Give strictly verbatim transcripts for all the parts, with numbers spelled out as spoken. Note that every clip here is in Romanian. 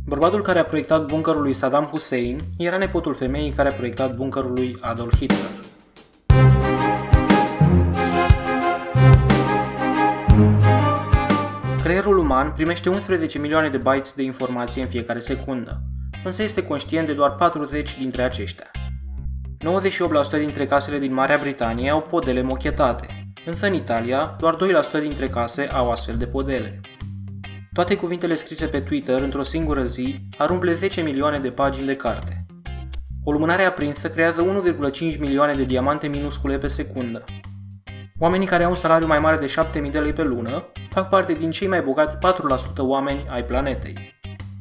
Bărbatul care a proiectat bunkerul lui Saddam Hussein era nepotul femeii care a proiectat bunkerul lui Adolf Hitler. Creierul uman primește unsprezece milioane de bytes de informație în fiecare secundă, însă este conștient de doar patruzeci dintre aceștia. nouăzeci și opt la sută dintre casele din Marea Britanie au podele mochetate, însă în Italia doar doi la sută dintre case au astfel de podele. Toate cuvintele scrise pe Twitter într-o singură zi ar umple zece milioane de pagini de carte. O lumânare aprinsă creează unu virgulă cinci milioane de diamante minuscule pe secundă. Oamenii care au un salariu mai mare de șapte mii de lei pe lună fac parte din cei mai bogați patru la sută oameni ai planetei.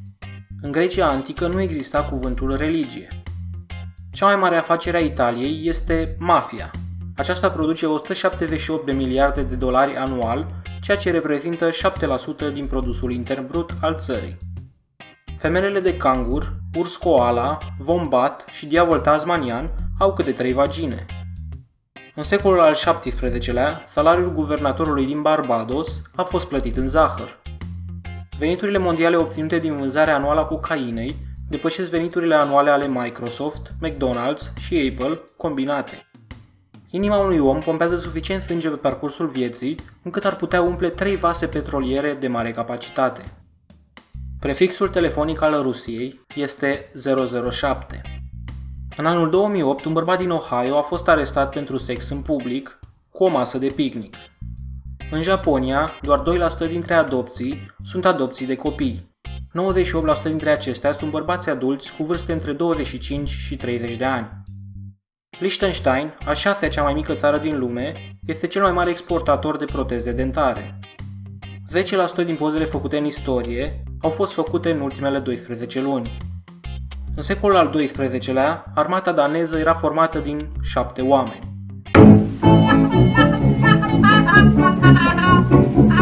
În Grecia antică nu exista cuvântul religie. Cea mai mare afacere a Italiei este mafia. Aceasta produce o sută șaptezeci și opt de miliarde de dolari anual, ceea ce reprezintă șapte la sută din produsul intern brut al țării. Femelele de cangur, urs koala, vombat și diavol tasmanian au câte trei vagine. În secolul al șaptesprezecelea, salariul guvernatorului din Barbados a fost plătit în zahăr. Veniturile mondiale obținute din vânzarea anuală a cocainei depășesc veniturile anuale ale Microsoft, McDonald's și Apple combinate. Inima unui om pompează suficient sânge pe parcursul vieții încât ar putea umple trei vase petroliere de mare capacitate. Prefixul telefonic al Rusiei este zero zero șapte. În anul două mii opt, un bărbat din Ohio a fost arestat pentru sex în public cu o masă de picnic. În Japonia, doar doi la sută dintre adopții sunt adopții de copii. nouăzeci și opt la sută dintre acestea sunt bărbați adulți cu vârste între douăzeci și cinci și treizeci de ani. Liechtenstein, a șasea cea mai mică țară din lume, este cel mai mare exportator de proteze dentare. zece la sută din pozele făcute în istorie au fost făcute în ultimele douăsprezece luni. În secolul al doisprezecelea, armata daneză era formată din șapte oameni.